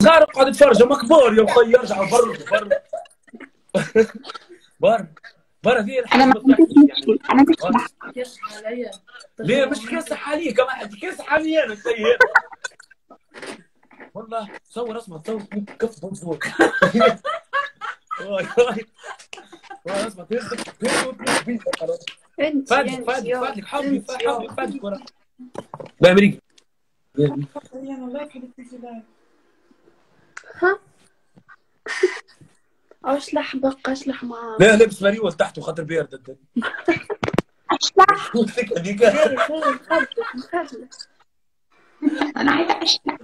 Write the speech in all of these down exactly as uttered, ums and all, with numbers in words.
صغار اقعد اتفرج، اما كبار يا مخي يرجعوا برا برا برا برا. هي انا الحاجه ما ما عنديش تحكي يعني. مشكله، انا مش كاسح عليا. ليه مش كاسح عليك كمان؟ كاسح علي انا سيء والله. صور اسمع، صور كف بنزور واي واي واي اسمع تهزك تهزك بيتك خلاص. انت فادلك انت فادلك يا فادلك حبي انت حبي يا فادلك ورا بأمريكا. انا لا حبيبتي في لا. ها اشلح بقى اشلح معاه. لا لبس مريول تحته خاطر بيرد اشلح هذيك. ليه ليه مخلف مخلف. انا عايزه اشتغل.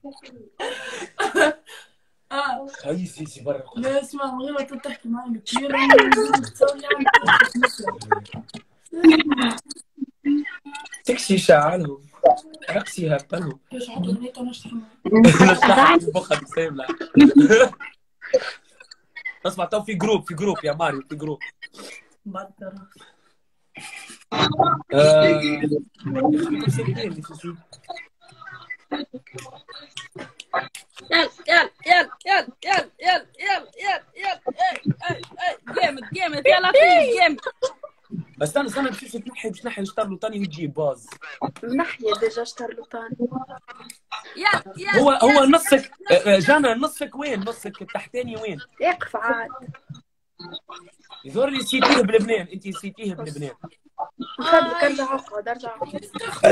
اه هاي سيسي برا. لا اسمع، من غير ما تقعد تحكي معي كثير انا تسوي يعني تكسي شعلهم رقصي هبلهم. ايش عطوا اغنية انا اشتغل معي. نشرح في مخك سيبلع. اسمع تو في جروب في جروب يا ماريو في جروب. بقدر آه... يخليكم ساكتين اللي في شيء. يلا يلا يلا يلا يلا يلا يلا يلا يلا اي اي اي جامد جامد يا لطيف جامد. استنى استنى باش تنحي باش نحي نشتغلوا تاني وتجيب باز. من ناحية ديجا اشترلو تاني. يلا يلا هو هو نصك جانا، نصك وين؟ نصك التحتاني وين؟ اقف عاد. يظهر لي نسيتيه بلبنان، انت نسيتيه بلبنان. نفدلك ارجع اقعد ارجع اقعد.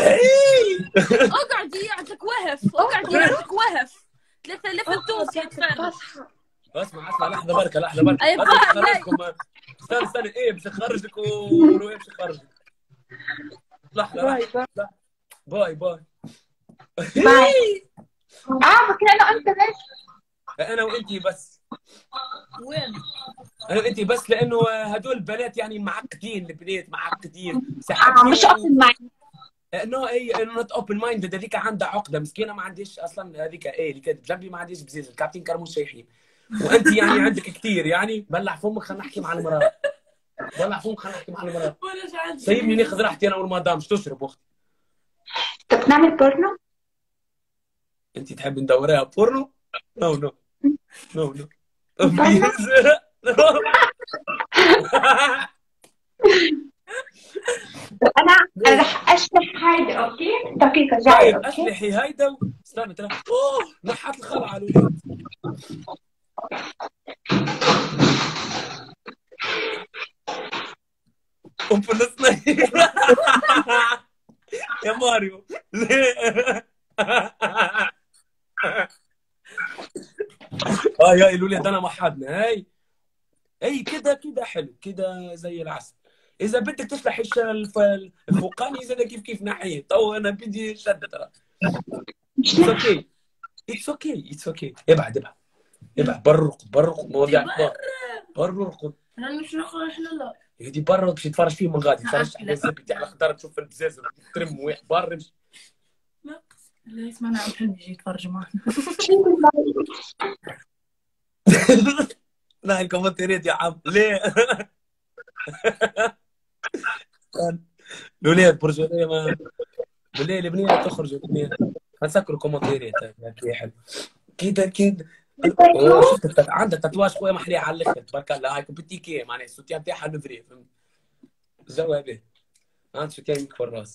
اقعدي يعطيك وهف، اقعدي يعطيك وهف. ثلاثة آلاف التونسي يتفرج. اسمع اسمع لحظة بركة لحظة بركة. أي اسمع خرجكم. استنى استنى ايه باش نخرجك وروح باش نخرجك. لحظة باي لحظة. باي باي باي. باي. اه فكرة انه انت بس. انا وانتي بس. وين؟ انا وانتي بس لانه هدول البنات يعني معقدين، البنات معقدين اه مش اوبن مايند. نو اي نوت اوبن مايند. هذيك عندها عقده مسكينه، ما عنديش اصلا. هذيك ايه اللي كانت جنبي ما عنديش بزيز الكابتن كرموش شايحين. وانت يعني عندك كثير يعني. بلع فمك خلينا نحكي مع المراه. بلع فمك خلينا نحكي مع المراه. ولا شعرت. سيبني ناخذ راحتي انا والمدام. مش تشرب اختي؟ طب نعمل بورنو؟ انت تحبي ندوريها بورنو؟ نو نو نو نو انا انا رح اشرح هيدا اوكي؟ دقيقة جاي طيب اوكي؟ اشلحي هيدا. استنى ترى اوه نحت الخلع على الولاد. ام فلسطين يا ماريو ليه؟ هاي هاي الولاد انا وحدنا. هاي اي كده كده حلو كده زي العسل. اذا بدك تشلحي الفوقاني زي كيف كيف ناحيه. تو انا بدي شده ترى. اتس اوكي اتس اوكي اتس اوكي. ابعد ابعد ابعد. برق برق مواضيع كبار. برق انا مش ناخذ احنا لا. يدي برا باش يتفرج فيه من غادي. تفرج على الزبدة على خضار تشوف البزازه ترم واحد برا. لا لا اسمع، انا عم حلمي يجي يتفرج معنا. لا الكومنتات يا عم ليه؟ الولاد برجوليه ما بالليل البنيه تخرج البنيه. هنسكروا كومنتات هيك حلو كده كده. اوه شفت التت... عندها تاتواج خويا محليه على الاخر تبارك الله. هاي كوبيتي كي معناها السوتيان بتاعها لوفري فهمت. الجو به عندك سوتيان يكفر راس.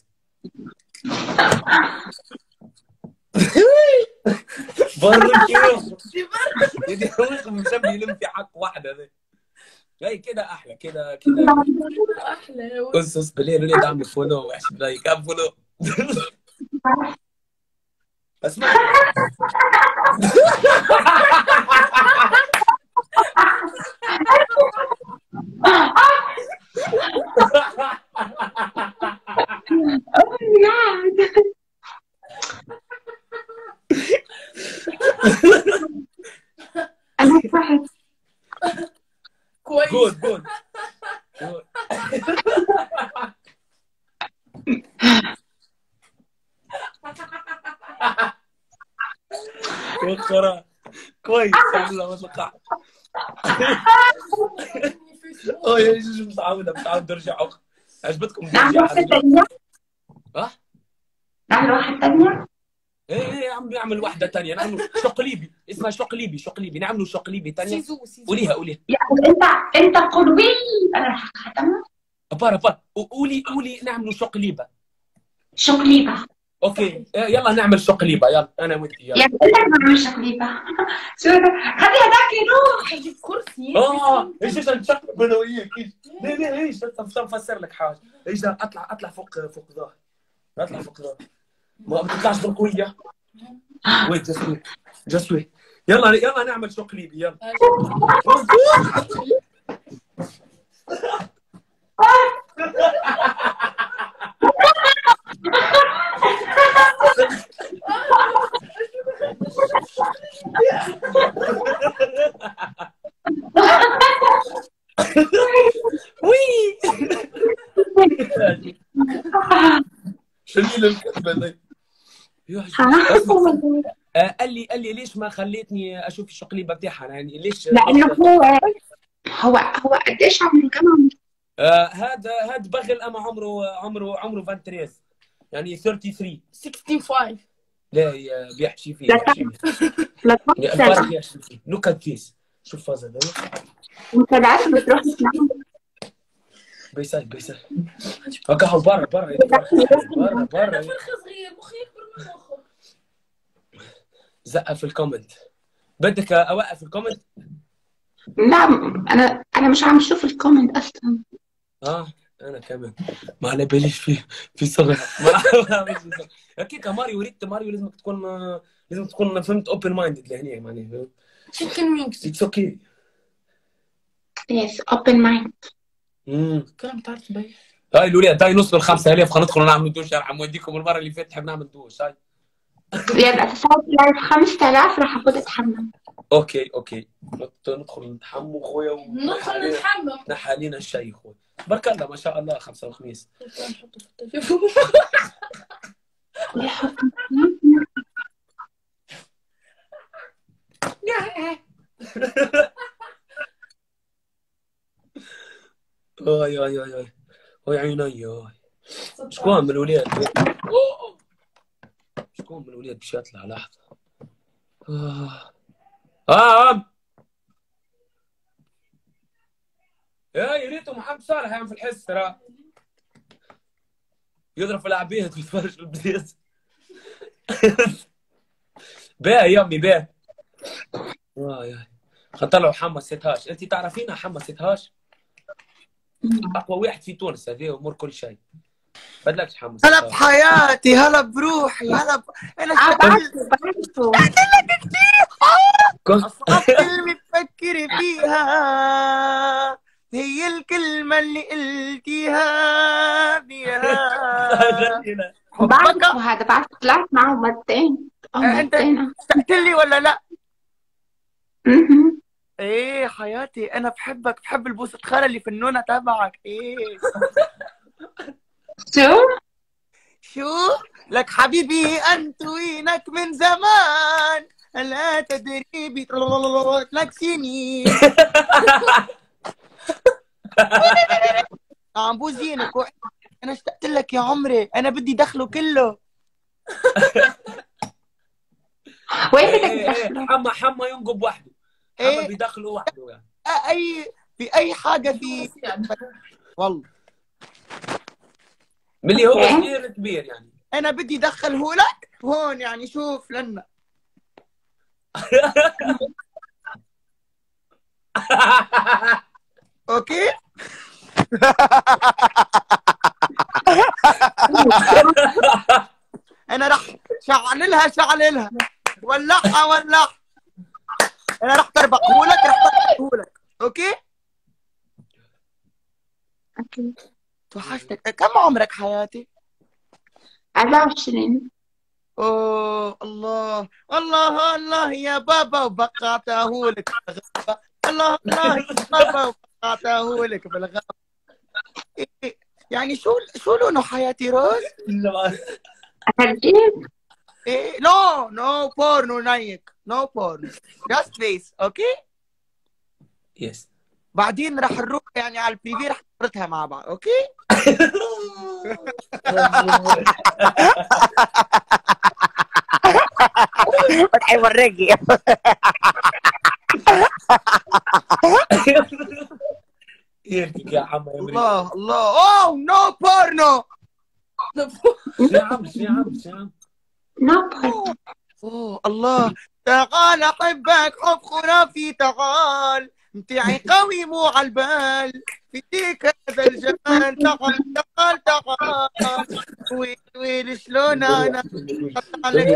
برك يا يدي خويك مشبي يلم في حق واحده ذي. هي كده احلى كده كده احلى. قصص بالليل وليد عم فولو وحش لايك اب فولو. اسمع انا صحت. كويس. جود جود وخرا كويس والله ما توقعت. اه يا جوج متعوده متعود نرجع. عجبتكم نعمل واحدة نرجع؟ تانية؟ اه نعمل واحدة تانية؟ ايه ايه عم نعمل واحده ثانيه، نعمل شقليبي، اسمها شقليبي شقليبي، نعملوا شقليبي ثانيه. سيزو سيزو. قوليها قوليها. يعني انت انت قدوي. انا رح ختمها. بارا بارا قولي قولي نعملوا شقليبه. شقليبه. اوكي يلا نعمل شقليبه، يلا انا وانت يلا. يعني انت بعمل شقليبه. شو هذا؟ خلي هذاك يروح. جيب كرسي. اه ايش ايش نشقلب انا وياك. ليه ليه ايش نفسر لك حاجه. ايش اطلع اطلع فوق فوق ظهري، اطلع فوق ظهري، ما بتطلعش بالقويه. ويت جست ويت جست ويت. يلا يلا نعمل شقليبي يلا. وي شنو الكلمه ذي؟ قال لي قال لي ليش ما خليتني اشوف الشقليبه بتاعها يعني ليش؟ لانه هو هو هو قديش عمره؟ كم عمره؟ آه هذا هذا بغل اما عمره عمره عمره ثلاثة وثلاثين يعني ثلاثة وثلاثين. ستة وخمسين. لا بيحكي فيه بيحكي فيه لا الفرق يحكي فيه نكت كيس. شوف هذا انت بعرف بتروح تسمعهم. بيساي بيساي وقعوا برا برا برا برا. فرخ صغير مخي اكبر من مخه. زقه في الكومنت. بدك اوقف الكومنت؟ لا انا انا مش عم اشوف الكومنت اصلا. اه انا كمان ما على باليش في في صغر. اكيد ماريو ريت ماريو لازم تكون لازم تكون فهمت اوبن مايندد لهنا يعني. تشيكن وينكس. اتس اوكي. يس اوبن مايند. امم كلام تعرف بيه. هاي الولاد هاي نص بالخمسة آلاف خلينا ندخل نعمل دوش. ارحم وديكم المره اللي فاتت حبنا نعمل دوش. هاي يلا صار لايف خمسة آلاف راح اخذ اتحمم. اوكي اوكي ندخل نتحمم خويا ندخل نتحمم. نحى علينا الشاي خويا. بارك الله ما شاء الله. خمسة وخميس. نحطه في التليفون. اي اي اي اي وي عيني. شكون من الولاد؟ شكون من الولاد باش يطلع لحظه؟ اه اه يا ريتو محمد صالح يعمل في الحس ترى يضرب في العبيد ويتفرج في البيت. باهي يا امي باهي. اه يا خطلعوا حما ستهاش. انت تعرفينها حما ستهاش؟ اقوى واحد في تونس هذا امور كل شيء. بدلكش حمص. هلا بحياتي هلا بروحي هلا ب... انا بعرفه بعرفه لك كثير. كنت اصعب كلمة تفكري فيها هي الكلمة اللي قلتيها بيها. بعرفه هذا بعرفه طلعت معه مرتين او انت مرتين. اشتقت لي ولا لا؟ اها ايه حياتي انا بحبك بحب البوسة خالة اللي في النونة تبعك. ايه شو؟ شو؟ لك حبيبي أنت وينك من زمان لا تدري بطلت لك سنين. عم بوزينك و... أنا اشتقت لك يا عمري أنا بدي دخله كله. وين بدك تدخله؟ حما حما ينقب وحده. حما إيه بيدخله وحده يعني. أي في أي حاجة في والله ملي هو صغير كبير يعني. أنا بدي دخله لك هون يعني شوف لنا. أوكي؟ أنا رح شعللها شعللها ولعها ولعها. أنا رح تربحه لك رح تربحه لك. أوكي؟ اوكي. توحشتك. كم عمرك حياتي؟ أربعة وعشرين. اوه الله الله الله يا بابا وبقعته لك بالغابة. الله الله يا بابا وبقعته لك بالغابة. إيه يعني شو شو لونه حياتي روز؟ أرجيك؟ إيه نو نو بورنو نايك نو بورنو جاست فيس. اوكي؟ يس. بعدين رح نروح يعني على البريفي رح نفرتها مع بعض. اوكي؟ فتحي ورقي. يركك يا عم يا مريم. الله الله. اوه نو بورنو. يا عم يا عم يا عم. نابل. اوه الله. تعال احبك حب خرافي، تعال متاعي قوي مو على البال، فيك هذا الجمال، تعال تعال تعال. ويل ويل شلون انا حط عليك.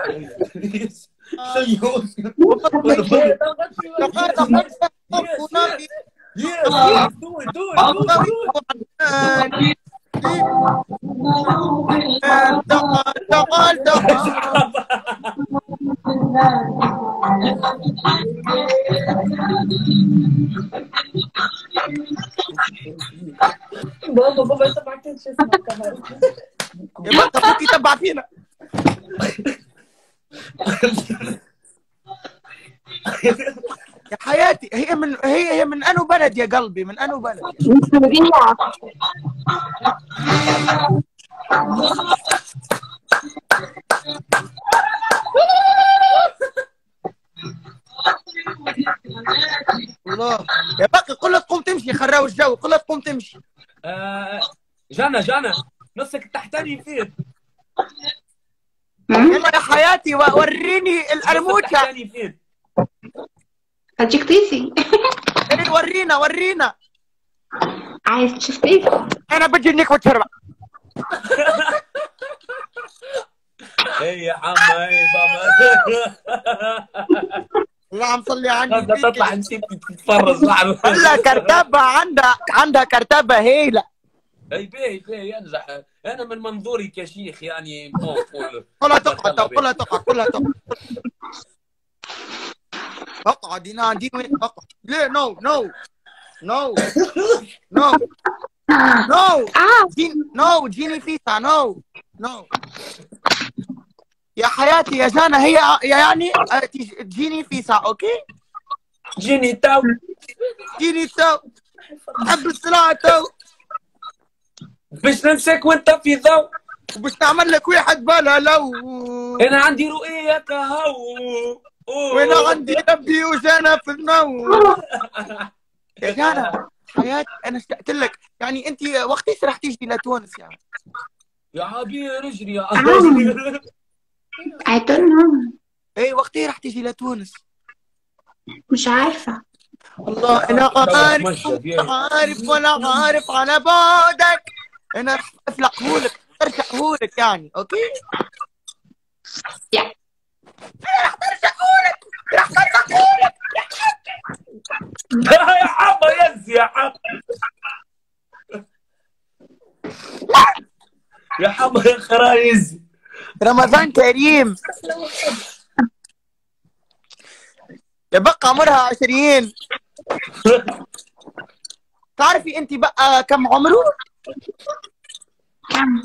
سيوس. تعال احبك حب خرافي. Yes, yes, do it, do it, do it, do it. تعال تعال تعال. بابا بابا انت ما عرفتش شو اسمه كمان. يا بنت ابوك يتبع فينا. يا حياتي هي من هي هي من انو بلد يا قلبي؟ من انو بلد؟ من سوريا. الله يا بقي قل له تقوم تمشي، خراو الجو، قل له تقوم تمشي. آه، جنى جنى نصك التحتاني يفيد. يلا يا حياتي وريني القرموطه. التحتاني يفيد. أجيك تيسي. إيه ورينا ورينا. عايز تشوف تيسي؟ انا بدي انك وتشرب. اي يا عم اي بابا. اللهم صل على النبي. تطلع نسيت تتفرج لعبه. هلا كرتبه عندها عندها كرتبه هيله. اي باهي باهي ينجح. انا من منظوري كشيخ يعني قول قلها تقعد قلها تقعد قلها تقعد. اقعد ينادي وين اقعد؟ ليه نو نو نو نو نو نو جيني فيسا نو نو. يا حياتي يا جانا هي يعني تجيني فيسا اوكي؟ جيني تو جيني تو حب السلاح تو باش ننساك وانت في ضوء، وباش نعمل لك واحد بلا لو. انا عندي رؤية كهو، وانا عندي ربي وجانا في النوم. يا جانا حياتي انا اشتقت لك، يعني انت وقتيش رح تيجي لتونس يعني؟ يا عبير اجري يا عم. I don't know. اي وقتي رح تيجي لتونس؟ مش عارفة. والله انا عارف عارف ولا عارف على بعدك. انا رح افلقهولك ارجعهولك يعني اوكي؟ يا انا رح ارجعهولك رح ارجعهولك يا حما يز يا حما يا حما يا خرايز. رمضان كريم. يبقى عمرها عشرين. تعرفي انت بقى كم عمره؟ كم؟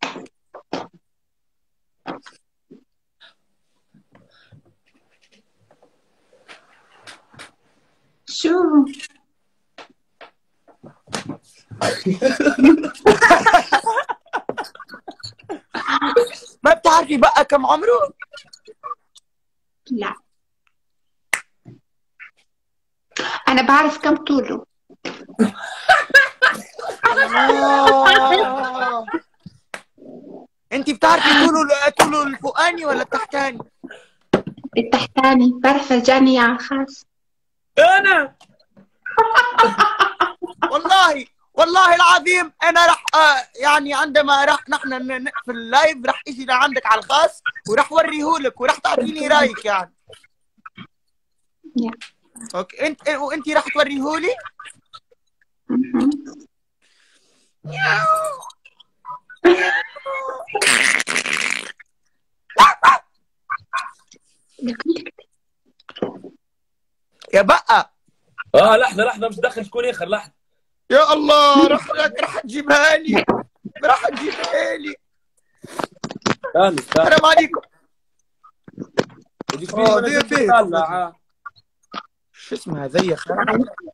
شو؟ ما بتعرفي بقى كم عمره؟ لا. أنا بعرف كم طوله. آه. انت بتعرفي طوله طوله الفوقاني ولا التحتاني؟ التحتاني. بعرف رجعني على الخاص. انا والله والله العظيم انا راح آه يعني عندما راح نحن في اللايف راح اجي لعندك على الخاص وراح اوريهولك وراح تعطيني رايك يعني. yeah. اوكي انت وانت راح توريهولي؟ يا بقى اه لحظه لحظه مش داخل شكون اخر لحظه. يا الله راح راح تجيبها لي راح تجيبها لي. السلام عليكم. شو اسمها ذي يا خالد؟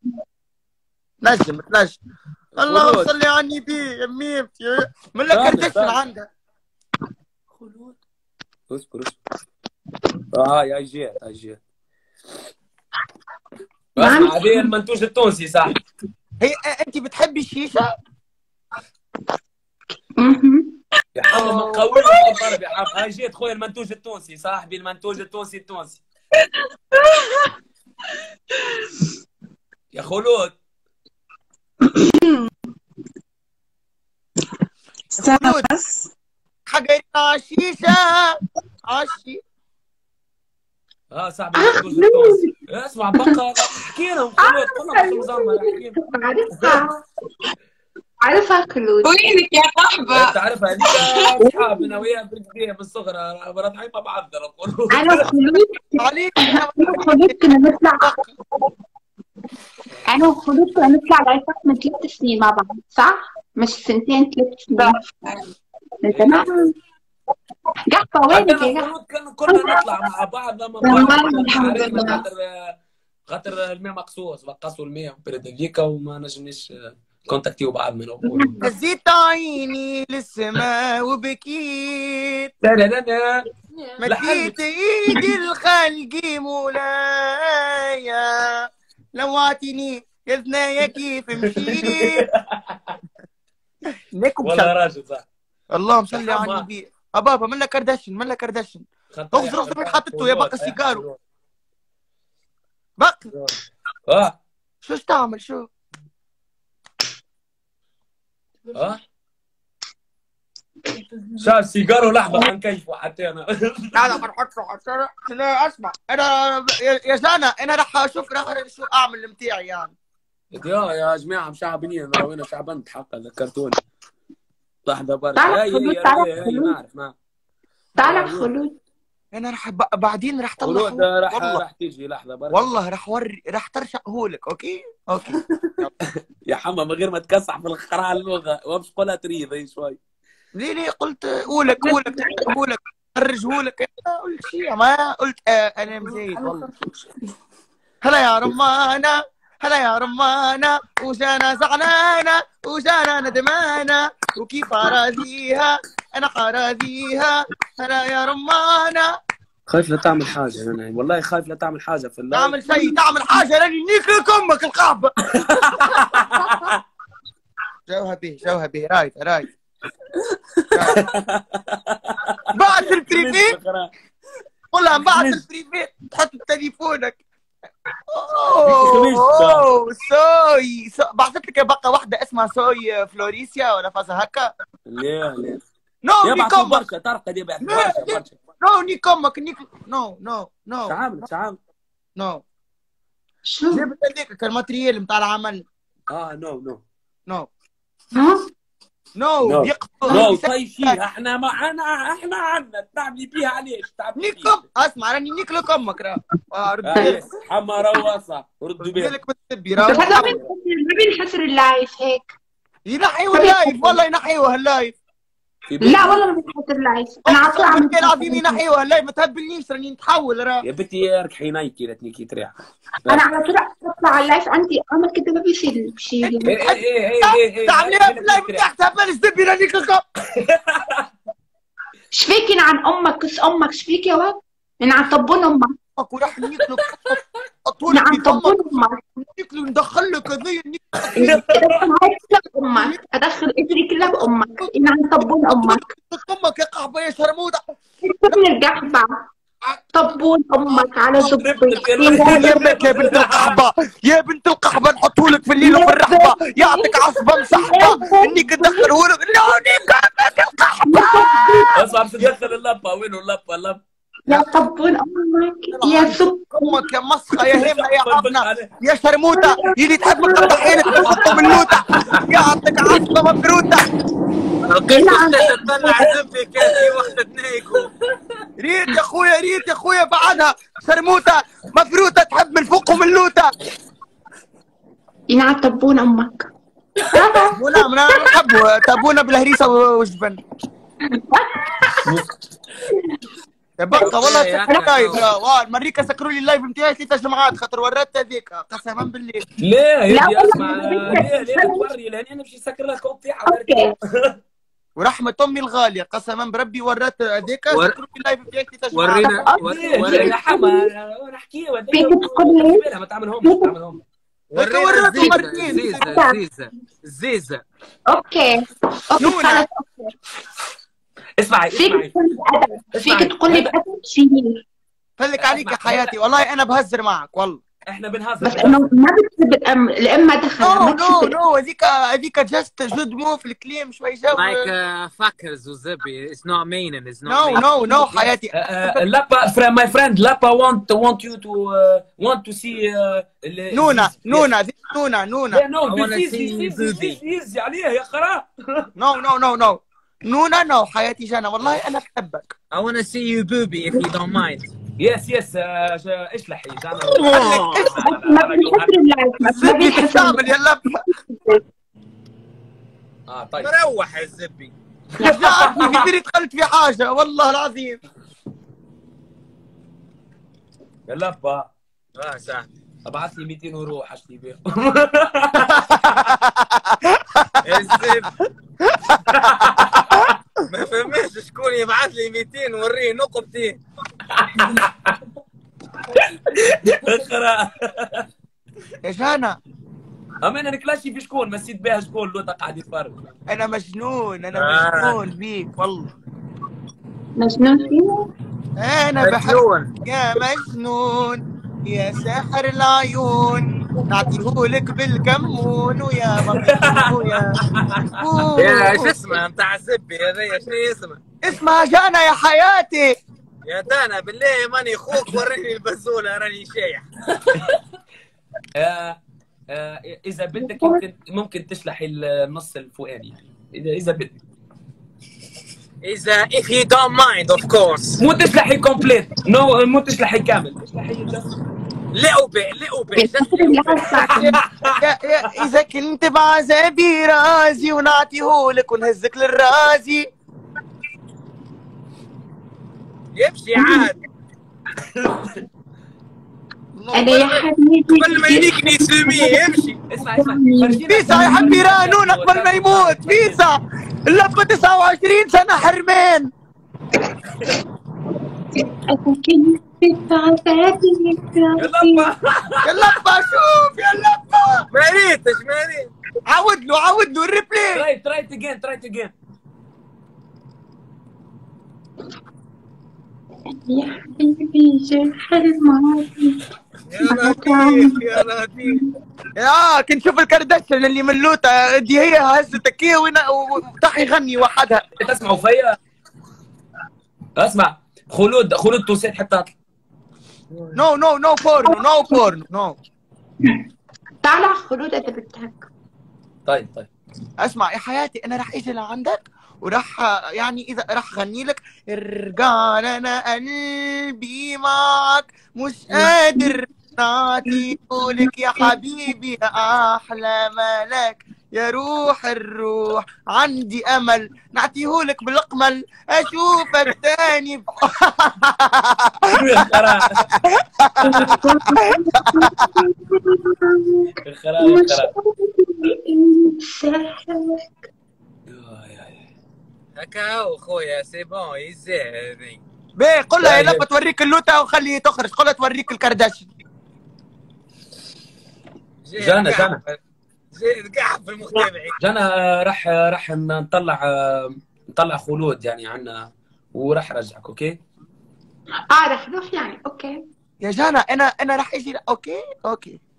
نجم تنجم. اللهم صل على النبي يا ميمتي من لك كردش من عندها. خلود اصبر اصبر اه يا جيت يا جيت. نعم. اسمع هذه المنتوج التونسي صح؟ هي انت بتحبي الشيشه؟ مهم. يا حمد من قوي الضرب يا حمد. هاي جيت خويا المنتوج التونسي صاحبي المنتوج التونسي التونسي. يا خلود خلود حقيقة شيشه عشي. اه صاحبي المنتوج التونسي. اسمع بقى احكي لهم خلود كلهم في المزمر احكي لهم. عارفها عارفها خلود. وينك يا صاحبة؟ تعرف هذيك اصحاب انا وياها بالكبير بالصغرى رايحين مع بعض خلود. انا وخلود عليك انا وخلود كنا نطلع انا وخلود كنا نطلع لايفات من ثلاث سنين مع بعض صح؟ مش سنتين ثلاث سنين. من زمان. قحطة وينك يا قحطة؟ كنا كنا نطلع مع بعض لما والله الحمد لله. خاطر خاطر الماء مقصوص بقصوا الماء وبرد هذيك وما نجمنيش كونتاكتيو بعض من اول. هزيت عيني للسماء وبكيت لا مديت ايدي لخلقي مولايا لوعتني يا ثنايا كيف مشيت. ليكم والله راجل صح. اللهم صل على النبي. ابابا من لك كردشن من لك كردشن. اغزر اغزر من حطته يا بقى سيجارو. بقى اه شو تعمل شو؟ اه شاف سيجارو لحظة حنكيفه حتى انا. لا لا حنحطه حتى انا اسمع انا يا سنة انا راح اشوف راح شو اعمل المتاعي يعني. يا يا جماعة مشعبنين انا وين شعبنت حقا ذكرتوني. لحظة برا. تعرف هي خلود هي تعرف هي خلود ما اعرف ما تعرف خلود انا راح ب... بعدين راح طلع خلود راح والله راح تيجي لحظة برا. والله راح وري راح ترشقهولك. اوكي اوكي يا حما من غير ما تكسح في الخراع اللغة وامش قولها تريض هي شوي. ليه ليه قلت قولك قولك قولك خرجهولك. قلت شيء ما قلت آه انا مزيد والله. هلا يا رمانة هلا يا رمانة وجانا زعلانة وجانا ندمانة وكيف اراضيها انا حراضيها. هلا يا رمانة. خايف لا تعمل حاجة انا والله خايف لا تعمل حاجة في اللايف. تعمل شيء تعمل حاجة لاني نيك امك القحبة. جوها به جوها به رايت رايت. بعت البريفيت قول لها بعت البريفيت تحط تليفونك. اوه سوي سو... بعثت لك بقى واحدة اسمها سوي فلوريسيا ولا فازها هكا. ليه ليه نو نيك امك برشا تعرف قد ايه بعت برشا برشا. نو نيك امك نيك نو نو نو تعامل تعامل. نو شو؟ جبت هذيك الماتريال نتاع العمل. اه نو نو نو ها؟ نو نو بيقطعوا نو طيب فيها احنا ما احنا احنا عنا تعبني فيها علاش تعبني نيك فيها. اسمع راني نيك لك امك راه. اه رد آه، حما رواسة ردوا رد بيها. لك بالتبي بس هذا راه. ما بينحسر اللايف هيك. ينحيوا اللايف والله ينحيوها اللايف. لا والله ما بينحسر اللايف. انا على طول عم العظيم ينحيوها اللايف ما تهبلنيش راني نتحول راه. يا بنتي اركحي نايكي لا تنيكي تريح. انا على طول اطلع على اللايف عندي عمل كده ما بيصير شيء. ايه ايه ايه ايه ايه تعمليها في اللايف تحت هبل الزبي راني كلكم. شفيكي عن امك كس امك شفيك يا ولد؟ من عن طبون امك. وراح ناكلوا من اطول عن في طبون فمك امك. ناكلوا ندخل لك هذي ادخل هاي كلها بامك. ادخل اجري كلها بامك. من عن طبون امك. امك يا قحبه يا شرموطه. من القحبه. طبون امك على زبي. يا بنت يا بنت القحبه يا بنت القحبه نحطهولك في الليل وفي الرحبه يعطيك عصبه مسحبه انك تدخلهولك. لا نيك القحبه. اسمع بس تدخل اللبه وينه اللبه اللبه. يا طبون امك يا سب امك يا مسخه يا همه يا عظمه يا شرموطه يلي تحب مقطعين تحطهم اللوته يعطيك عصبه مفروته. لقيت وحده تطلع زبي كاسي وحده تنيكو. ريت يا اخويا ريت يا اخويا بعدها شرموطه مفروته تحب من فوقهم اللوته. ينعم طبون امك. تبونا من نحبوا تبونا بالهريسه والجبن. يا بقى والله سكروا لايف المريكا سكروا لي اللايف نتاعي ثلاثة جمعات خاطر وريت هذيك قسما بالله. ليه يا اسمع ليه ليه توري لاني انا نمشي نسكر لك كوب تاعها. اوكي ورحمة امي الغالية قسما بربي ورات هذيك ور- شكرا في اللايف بتاعك تجمع. ورينا ور- ليه ورينا يا حما نحكي فيك تقول لي ما تعملهمش ما تعملهمش. ورينا وريته الزيزة مرتين. الزيزة الزيزة الزيزة. اوكي اوكي نونا. خلاص اوكي. اسمعي فيك اسمعي تقول لي بأدب، فيك اسمعي. تقول لي بأدب شيء. خليك عليك يا حياتي والله انا بهزر معك والله. احنا بنهزر بس انه ما بكتب الام الام ما دخلها نو ما نو تكتب. نو هذيك هذيك جاست جود مو في الكليم شوي جو. Like uh, fuckers وزبي. It's not meaning. It's not نو meaning. نو نو حياتي. لابا my friend لابا want want you to uh, want to see uh, نونا نونا ذي نونا نونا. لا نو I wanna this is see this is Zuzi. this is عليه يا خرا. نو نو نو نو نونا نو حياتي جانا والله انا بحبك. I wanna see you booby if you don't mind. يس يس اشلحي جانا. ما بنحسر اللايف ما زبي بنحسر. تستعمل يا لب. اه طيب مروح يا الزبي. يا اخي كثير دخلت في حاجة والله العظيم. يا لابا اه سهل. ابعث لي مئتين يورو حشتي بيهم. الزب. ما فهمش شكون يبعث لي مئتين وريه نقبتي. خرا يا جانا اما انا نكلاشي في شكون مسيت بها شكون لوطا قاعد يتفرج. انا مجنون انا آه. مجنون بيك والله. مجنون فيه. انا بحب مجنون. يا مجنون يا ساحر العيون نعطيهولك بالكمون ويا مجنون ويا يا شو اسمه بتاع الزبي هذايا شنو اسمه؟ اسمها جانا يا حياتي. يا دانا بالله ماني اخوك وريني البزوله راني شايح. آه آه اذا بدك ممكن ممكن تشلحي النص الفوقاني يعني اذا اذا بدك. اذا if you don't mind of course. مو تشلحي كومبليت نو مو تشلحي كامل تشلحي just- لقبه لقبه بنحسر اللايف تاعكم. يا يا اذا كنت بعذابي رازي ونعطيهولك ونهزك للرازي. يمشي عاد. انا يا حبيبي قبل ما ينيكني سميه يمشي. اسمع اسمع فرجينا فيسا يا حبي رانون قبل ما يموت فيسا اللبة تسعة وعشرين سنة حرمان. انا كنت بعذابي يا لابا يا لبة شوف يا لبة ما ريتش ما ريت. عاود له عاود له الريبلاي. تراي تراي اجين تراي اجين. يا حبيبي جرح الماضي. يا لطيف يا لطيف. يا كنت شوف الكرداشن اللي من لوتا دي هي هزتك هي وطاح يغني وحدها. تسمعوا فيا؟ اسمع خلود خلود توسيت حتى اطلع. نو نو نو بورنو نو بورنو نو. طالع خلود اذا بدك. طيب طيب اسمع يا حياتي انا راح اجي لعندك وراح يعني اذا راح اغني لك ارجع انا قلبي معك مش قادر نعطيهولك يا حبيبي يا احلى ملك يا روح الروح عندي امل نعطيهولك بالقمل اشوفك تاني. يا خرا يا خرا يا مش خرا. انساك. هكا خويا سي بون يزهرني. بيه قول لها يا لبا توريك اللوتة وخليه تخرج قول لها توريك الكرداشن. جانا جانا قاعد في المجتمعي. جانا راح راح نطلع نطلع خلود يعني عنا وراح ارجعك اوكي. اه رح روح يعني اوكي. يا جانا انا انا راح اجي اوكي اوكي